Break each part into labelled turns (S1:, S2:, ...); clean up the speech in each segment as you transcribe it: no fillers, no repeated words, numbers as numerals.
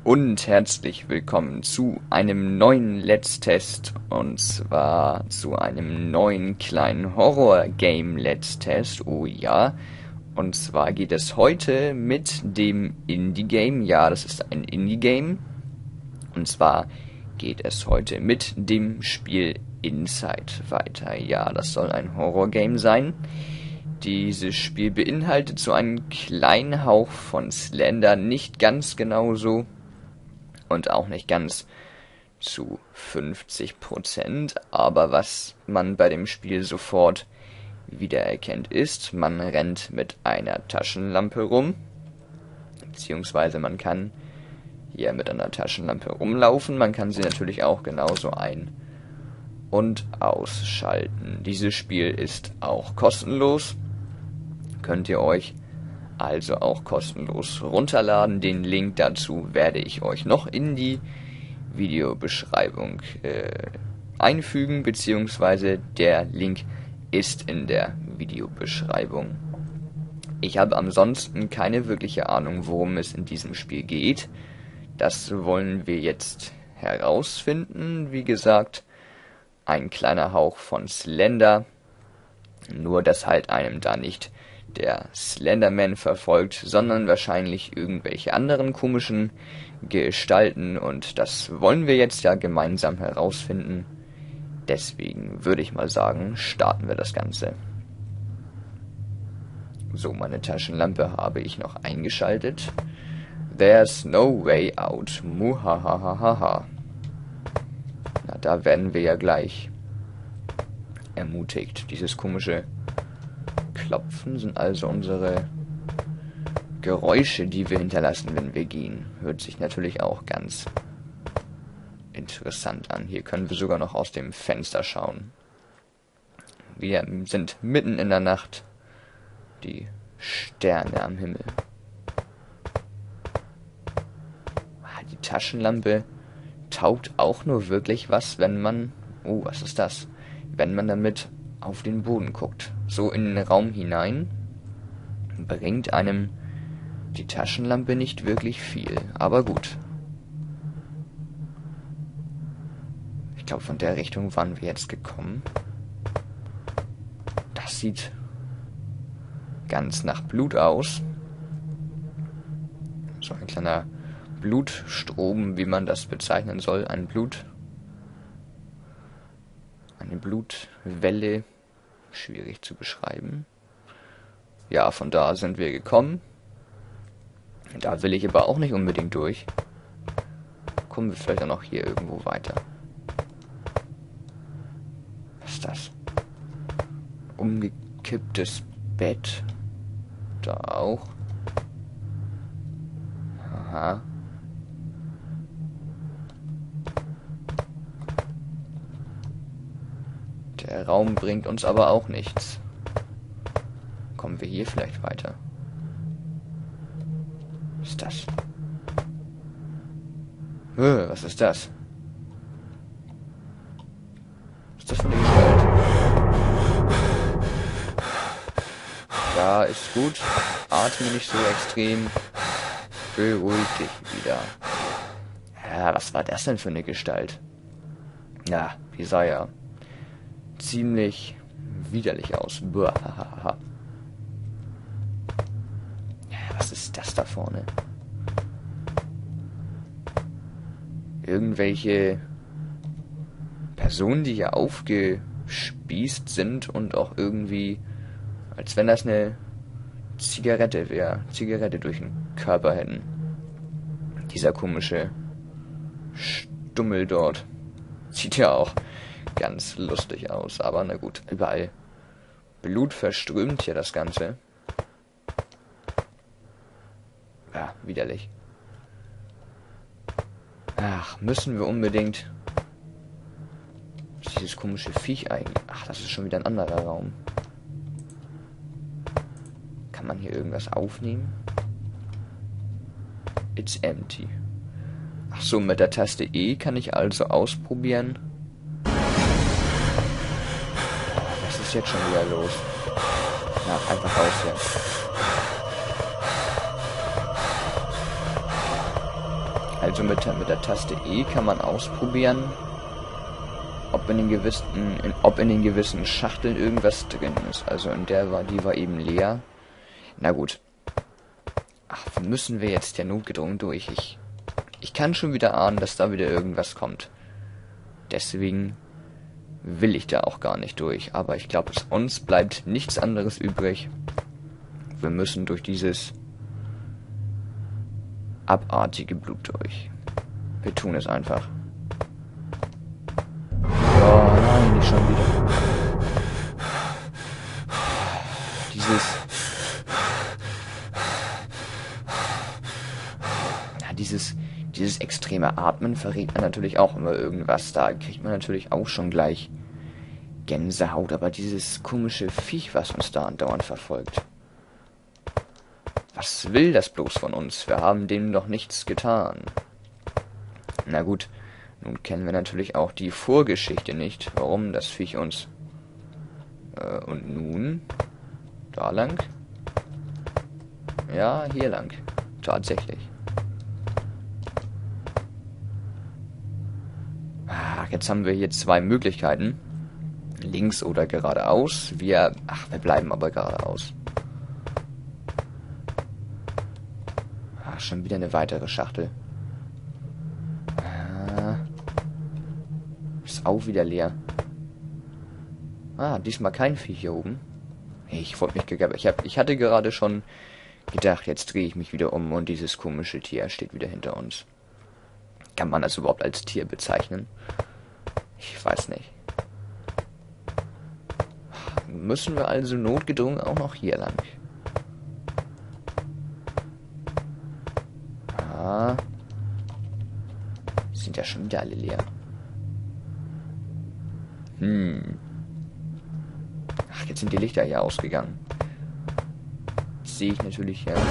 S1: und herzlich willkommen zu einem neuen Let's Test, und zwar zu einem neuen kleinen Horror-Game Let's Test, oh ja. Und zwar geht es heute mit dem Indie-Game, ja, das ist ein Indie-Game, und zwar geht es heute mit dem Spiel Inside weiter. Ja, das soll ein Horror-Game sein. Dieses Spiel beinhaltet so einen kleinen Hauch von Slender, nicht ganz genauso und auch nicht ganz zu 50%, aber was man bei dem Spiel sofort wiedererkennt ist, man rennt mit einer Taschenlampe rum, beziehungsweise man kann hier mit einer Taschenlampe rumlaufen, man kann sie natürlich auch genauso ein- und ausschalten. Dieses Spiel ist auch kostenlos, könnt ihr euch also auch kostenlos runterladen. Den Link dazu werde ich euch noch in die Videobeschreibung einfügen, beziehungsweise der Link ist in der Videobeschreibung. Ich habe ansonsten keine wirkliche Ahnung, worum es in diesem Spiel geht. Das wollen wir jetzt herausfinden. Wie gesagt, ein kleiner Hauch von Slender, nur dass halt einem da nicht der Slenderman verfolgt, sondern wahrscheinlich irgendwelche anderen komischen Gestalten, und das wollen wir jetzt ja gemeinsam herausfinden. Deswegen würde ich mal sagen, starten wir das Ganze. So, meine Taschenlampe habe ich noch eingeschaltet. There's no way out. Muhahahaha. Na, da werden wir ja gleich ermutigt. Dieses komische Klopfen sind also unsere Geräusche, die wir hinterlassen, wenn wir gehen. Hört sich natürlich auch ganz interessant an. Hier können wir sogar noch aus dem Fenster schauen. Wir sind mitten in der Nacht. Die Sterne am Himmel. Die Taschenlampe taugt auch nur wirklich was, wenn man... Oh, was ist das? Wenn man damit auf den Boden guckt. So in den Raum hinein bringt einem die Taschenlampe nicht wirklich viel. Aber gut. Ich glaube, von der Richtung waren wir jetzt gekommen. Das sieht ganz nach Blut aus. So ein kleiner Blutstrom, wie man das bezeichnen soll. Eine Blutwelle. Schwierig zu beschreiben. Ja, von da sind wir gekommen. Da will ich aber auch nicht unbedingt durch. Kommen wir vielleicht auch noch hier irgendwo weiter. Was ist das? Umgekipptes Bett. Da auch. Aha. Der Raum bringt uns aber auch nichts. Kommen wir hier vielleicht weiter? Was ist das? Was ist das? Was ist das für eine Gestalt? Ja, ist gut. Atme nicht so extrem. Beruhig dich wieder. Ja, was war das denn für eine Gestalt? Ja, die sah ja ziemlich widerlich aus. Buahaha. Was ist das da vorne? Irgendwelche Personen, die hier aufgespießt sind und auch irgendwie, als wenn das eine Zigarette wäre. Zigarette durch den Körper hätten. Dieser komische Stummel dort. Sieht ja auch ganz lustig aus, aber na gut, überall Blut verströmt hier das Ganze. Ja, widerlich. Ach, müssen wir unbedingt dieses komische Viech eigentlich... Ach, das ist schon wieder ein anderer Raum. Kann man hier irgendwas aufnehmen? It's empty. Ach so, mit der Taste E kann ich also ausprobieren. Was ist jetzt schon wieder los? Na, einfach raus hier. Also mit der Taste E kann man ausprobieren, ob in den gewissen Schachteln irgendwas drin ist. Also die war eben leer. Na gut. Ach, müssen wir jetzt ja notgedrungen durch. Ich kann schon wieder ahnen, dass da wieder irgendwas kommt. Deswegen will ich da auch gar nicht durch. Aber ich glaube, uns bleibt nichts anderes übrig. Wir müssen durch dieses abartige Blut durch. Wir tun es einfach. Oh nein, nicht schon wieder. Dieses extreme Atmen verrät man natürlich auch immer irgendwas. Da kriegt man natürlich auch schon gleich Gänsehaut. Aber dieses komische Viech, was uns da andauernd verfolgt. Was will das bloß von uns? Wir haben dem noch nichts getan. Na gut, nun kennen wir natürlich auch die Vorgeschichte nicht, warum das Viech uns... und nun? Da lang? Ja, hier lang. Tatsächlich. Jetzt haben wir hier zwei Möglichkeiten. Links oder geradeaus. Wir bleiben aber geradeaus. Schon wieder eine weitere Schachtel. Ist auch wieder leer. Diesmal kein Vieh hier oben. Ich wollte mich ich hatte gerade schon gedacht, jetzt drehe ich mich wieder um und dieses komische Tier steht wieder hinter uns. Kann man das überhaupt als Tier bezeichnen? Ich weiß nicht. Müssen wir also notgedrungen auch noch hier lang? Sind ja schon wieder alle leer. Jetzt sind die Lichter hier ausgegangen. Das sehe ich natürlich ja.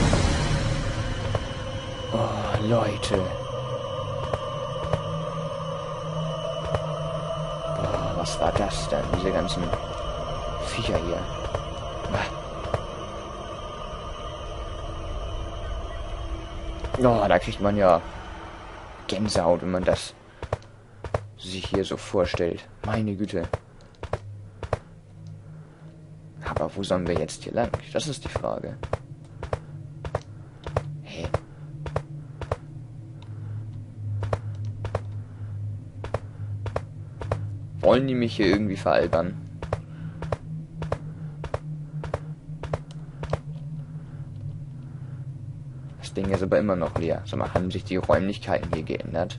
S1: Oh, Leute. Boah, was war das denn? Diese ganzen Viecher hier. Oh, da kriegt man ja Gänsehaut, wenn man das sich hier so vorstellt. Meine Güte. Aber wo sollen wir jetzt hier lang? Das ist die Frage. Hey. Wollen die mich hier irgendwie veralbern? Das Ding ist aber immer noch leer. Sag mal, haben sich die Räumlichkeiten hier geändert?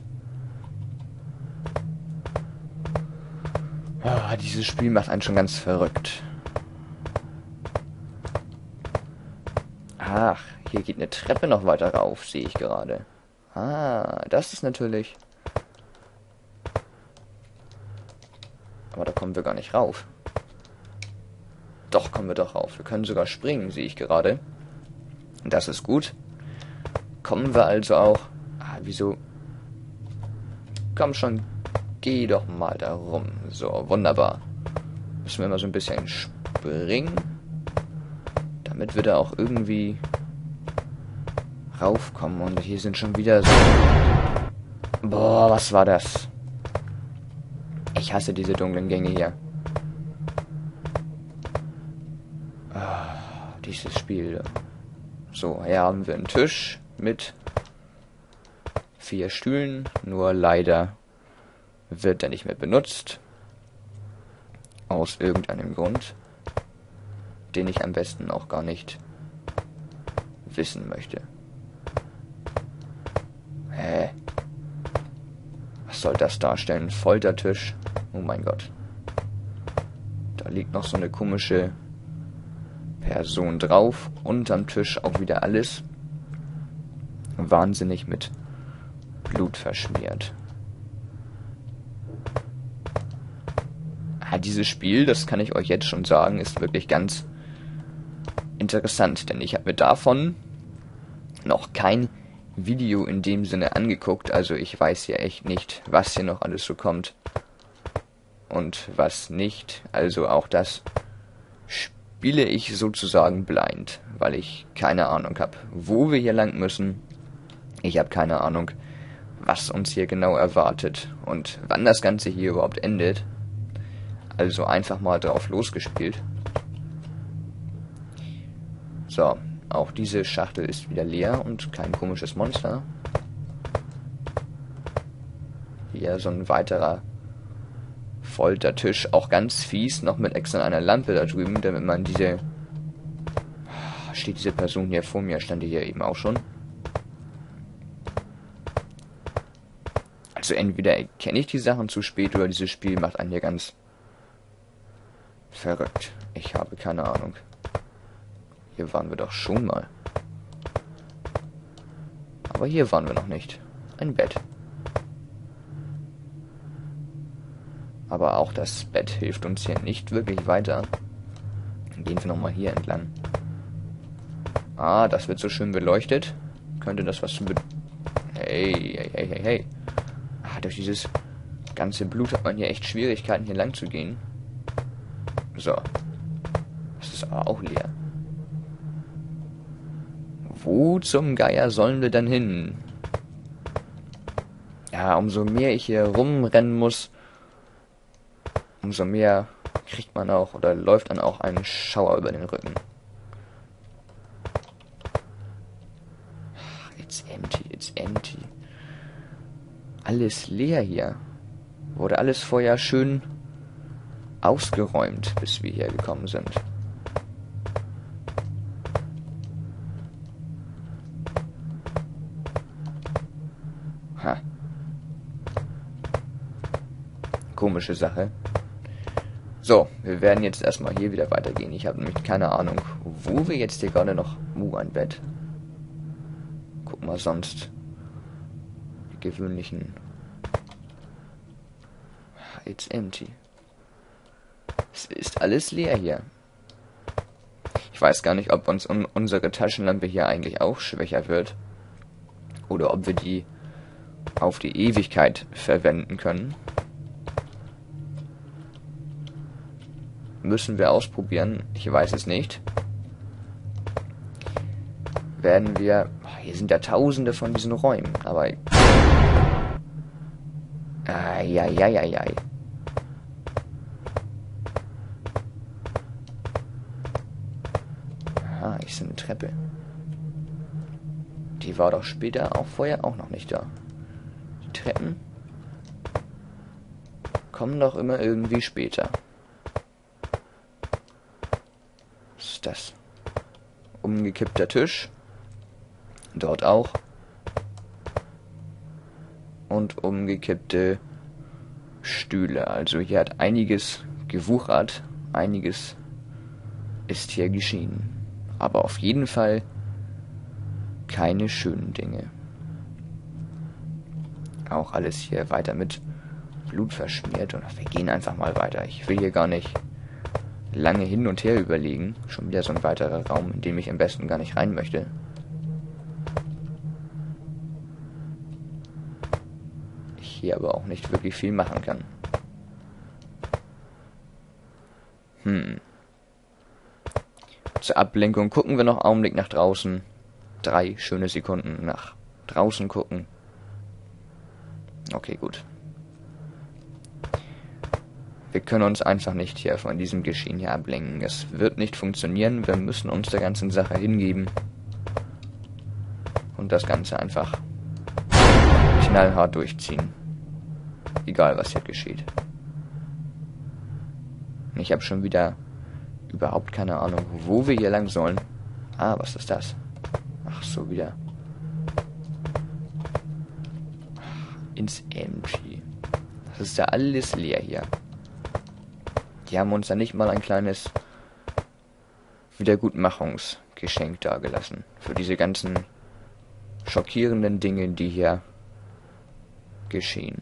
S1: Dieses Spiel macht einen schon ganz verrückt. Ach, hier geht eine Treppe noch weiter rauf, sehe ich gerade. Das ist natürlich... Aber da kommen wir gar nicht rauf. Doch, kommen wir doch rauf. Wir können sogar springen, sehe ich gerade. Das ist gut. Kommen wir also auch... wieso? Komm schon, geh doch mal da rum. So, wunderbar. Müssen wir mal so ein bisschen springen. Damit wir da auch irgendwie raufkommen. Und hier sind schon wieder so... Boah, was war das? Ich hasse diese dunklen Gänge hier. Dieses Spiel. So, hier haben wir einen Tisch mit 4 Stühlen. Nur leider wird er nicht mehr benutzt. Aus irgendeinem Grund, den ich am besten auch gar nicht wissen möchte. Was soll das darstellen? Foltertisch? Oh mein Gott. Da liegt noch so eine komische Person drauf. Unterm Tisch auch wieder alles wahnsinnig mit Blut verschmiert. Dieses Spiel, das kann ich euch jetzt schon sagen, ist wirklich ganz interessant, denn ich habe mir davon noch kein Video in dem Sinne angeguckt, also ich weiß ja echt nicht, was hier noch alles so kommt und was nicht, also auch das spiele ich sozusagen blind, weil ich keine Ahnung habe, wo wir hier lang müssen. Ich habe keine Ahnung, was uns hier genau erwartet und wann das Ganze hier überhaupt endet. Also einfach mal drauf losgespielt. So, auch diese Schachtel ist wieder leer und kein komisches Monster. Hier so ein weiterer Foltertisch, auch ganz fies, noch mit extra einer Lampe da drüben, damit man diese... Steht diese Person hier vor mir, stand die hier eben auch schon. Also entweder erkenne ich die Sachen zu spät oder dieses Spiel macht einen hier ganz verrückt. Ich habe keine Ahnung. Hier waren wir doch schon mal. Aber hier waren wir noch nicht. Ein Bett. Aber auch das Bett hilft uns hier nicht wirklich weiter. Dann gehen wir nochmal hier entlang. Ah, das wird so schön beleuchtet. Könnte das was zu Hey, hey, hey, hey. Ah, durch dieses ganze Blut hat man hier echt Schwierigkeiten, hier lang zu gehen. So. Das ist aber auch leer. Wo zum Geier sollen wir denn hin? Ja, umso mehr ich hier rumrennen muss, umso mehr kriegt man auch oder läuft dann auch ein Schauer über den Rücken. It's empty, it's empty. Alles leer hier. Wurde alles vorher schön ausgeräumt, bis wir hier gekommen sind. Ha. Komische Sache. So, wir werden jetzt erstmal hier wieder weitergehen. Ich habe nämlich keine Ahnung, wo wir jetzt hier gerade noch... ein Bett. Guck mal sonst. Die gewöhnlichen... It's empty. Es ist alles leer hier. Ich weiß gar nicht, ob uns unsere Taschenlampe hier eigentlich auch schwächer wird. Oder ob wir die auf die Ewigkeit verwenden können. Müssen wir ausprobieren. Ich weiß es nicht. Werden wir... Hier sind ja tausende von diesen Räumen, aber... Eieieiei. Aha, ist eine Treppe. Die war doch später auch vorher auch noch nicht da. Die Treppen kommen doch immer irgendwie später. Was ist das? Umgekippter Tisch. Dort auch. Und umgekippte Stühle. Also hier hat einiges gewuchert. Einiges ist hier geschehen. Aber auf jeden Fall keine schönen Dinge. Auch alles hier weiter mit Blut verschmiert. Und wir gehen einfach mal weiter. Ich will hier gar nicht lange hin und her überlegen. Schon wieder so ein weiterer Raum, in dem ich am besten gar nicht rein möchte. Ich hier aber auch nicht wirklich viel machen kann. Zur Ablenkung gucken wir noch einen Augenblick nach draußen. 3 schöne Sekunden nach draußen gucken. Okay, gut. Wir können uns einfach nicht hier von diesem Geschehen hier ablenken. Es wird nicht funktionieren. Wir müssen uns der ganzen Sache hingeben. Und das Ganze einfach knallhart durchziehen. Egal, was hier geschieht. Ich habe schon wieder überhaupt keine Ahnung, wo wir hier lang sollen. Ah, was ist das? Ach so, wieder. Ins Empty. Das ist ja alles leer hier. Die haben uns ja nicht mal ein kleines Wiedergutmachungsgeschenk dagelassen. Für diese ganzen schockierenden Dinge, die hier geschehen.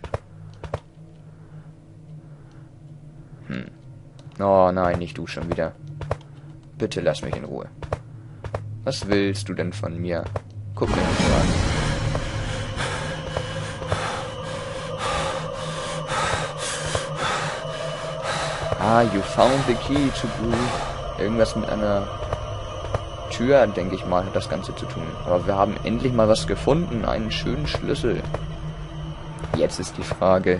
S1: Oh nein, nicht du schon wieder. Bitte lass mich in Ruhe. Was willst du denn von mir? Guck mir das mal an. Ah, you found the key to irgendwas mit einer Tür, denke ich mal, hat das Ganze zu tun. Aber wir haben endlich mal was gefunden, einen schönen Schlüssel. Jetzt ist die Frage,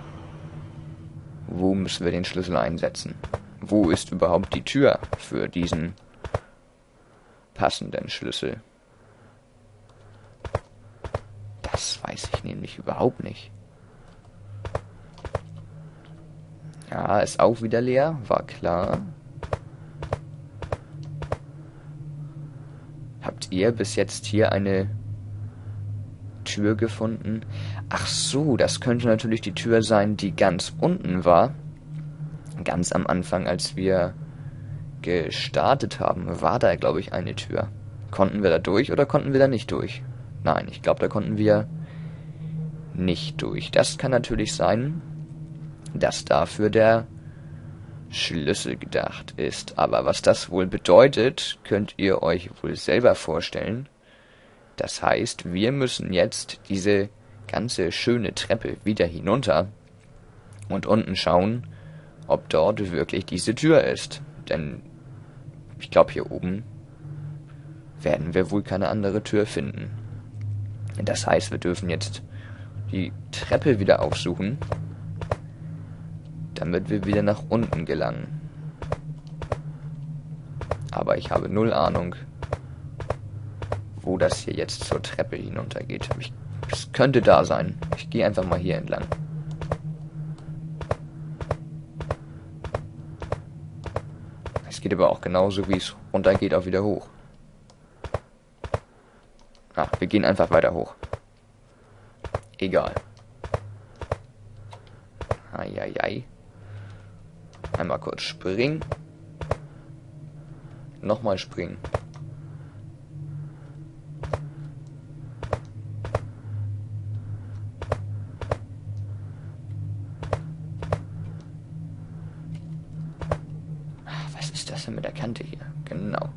S1: wo müssen wir den Schlüssel einsetzen? Wo ist überhaupt die Tür für diesen passenden Schlüssel? Das weiß ich nämlich überhaupt nicht. Ja, ist auch wieder leer, war klar. Habt ihr bis jetzt hier eine Tür gefunden? Ach so, das könnte natürlich die Tür sein, die ganz unten war. Ganz am Anfang, als wir gestartet haben, war da, glaube ich, eine Tür. Konnten wir da durch oder konnten wir da nicht durch? Nein, ich glaube, da konnten wir nicht durch. Das kann natürlich sein, dass dafür der Schlüssel gedacht ist. Aber was das wohl bedeutet, könnt ihr euch wohl selber vorstellen. Das heißt, wir müssen jetzt diese ganze schöne Treppe wieder hinunter und unten schauen, ob dort wirklich diese Tür ist. Denn ich glaube, hier oben werden wir wohl keine andere Tür finden. Das heißt, wir dürfen jetzt die Treppe wieder aufsuchen, damit wir wieder nach unten gelangen. Aber ich habe null Ahnung, wo das hier jetzt zur Treppe hinuntergeht. Es könnte da sein. Ich gehe einfach mal hier entlang. Es geht aber auch genauso, wie es runtergeht, auch wieder hoch. Ach, wir gehen einfach weiter hoch. Egal. Eieiei. Einmal kurz springen. Nochmal springen. Was ist das denn mit der Kante hier? Genau.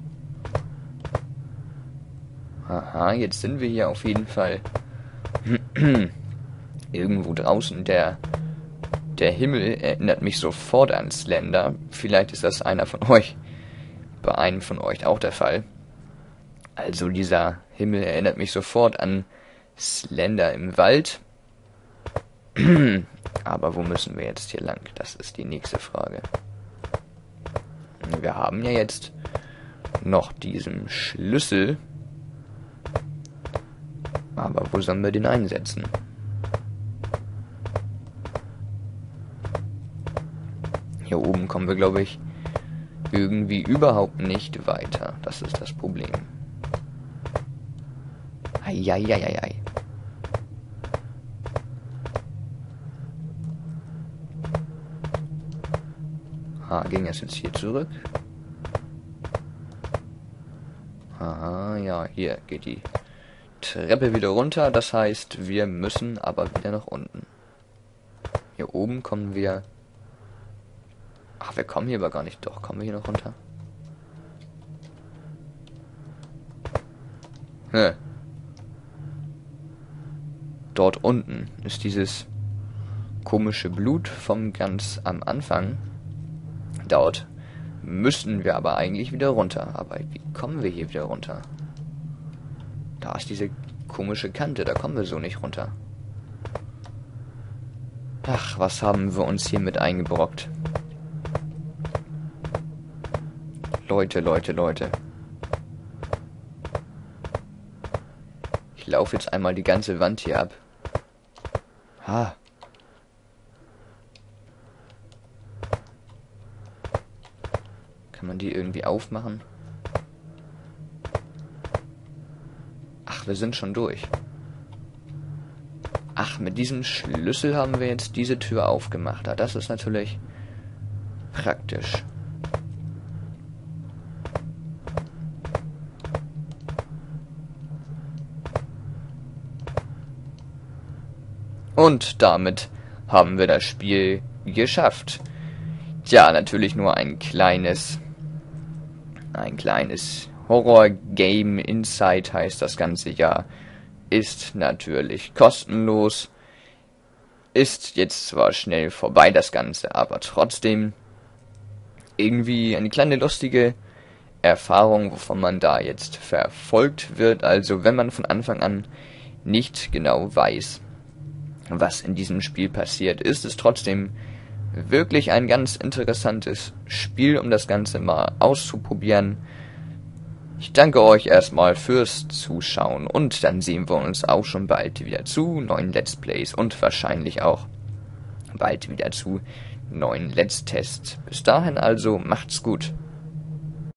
S1: Aha, jetzt sind wir hier auf jeden Fall irgendwo draußen. Der Himmel erinnert mich sofort an Slender. Vielleicht ist das bei einem von euch auch der Fall. Also dieser Himmel erinnert mich sofort an Slender im Wald. Aber wo müssen wir jetzt hier lang? Das ist die nächste Frage. Wir haben ja jetzt noch diesen Schlüssel. Aber wo sollen wir den einsetzen? Hier oben kommen wir, glaube ich, irgendwie überhaupt nicht weiter. Das ist das Problem. Eieieiei. Ging es jetzt hier zurück? Aha, ja, hier geht die Treppe wieder runter. Das heißt, wir müssen aber wieder nach unten. Hier oben kommen wir... Ach, wir kommen hier aber gar nicht. Doch, kommen wir hier noch runter? Dort unten ist dieses komische Blut vom ganz am Anfang. Dort müssen wir aber eigentlich wieder runter. Aber wie kommen wir hier wieder runter? Da ist diese komische Kante, da kommen wir so nicht runter. Ach, was haben wir uns hier mit eingebrockt? Leute. Ich laufe jetzt einmal die ganze Wand hier ab. Kann man die irgendwie aufmachen? Ach, wir sind schon durch. Ach, mit diesem Schlüssel haben wir jetzt diese Tür aufgemacht. Das ist natürlich praktisch. Und damit haben wir das Spiel geschafft. Ja, natürlich nur ein kleines Horror-Game. Inside heißt das Ganze ja. Ist natürlich kostenlos. Ist jetzt zwar schnell vorbei das Ganze, aber trotzdem irgendwie eine kleine lustige Erfahrung, wovon man da jetzt verfolgt wird. Also wenn man von Anfang an nicht genau weiß, was in diesem Spiel passiert. Ist es trotzdem wirklich ein ganz interessantes Spiel, um das Ganze mal auszuprobieren. Ich danke euch erstmal fürs Zuschauen und dann sehen wir uns auch schon bald wieder zu neuen Let's Plays und wahrscheinlich auch bald wieder zu neuen Let's Tests. Bis dahin also, macht's gut.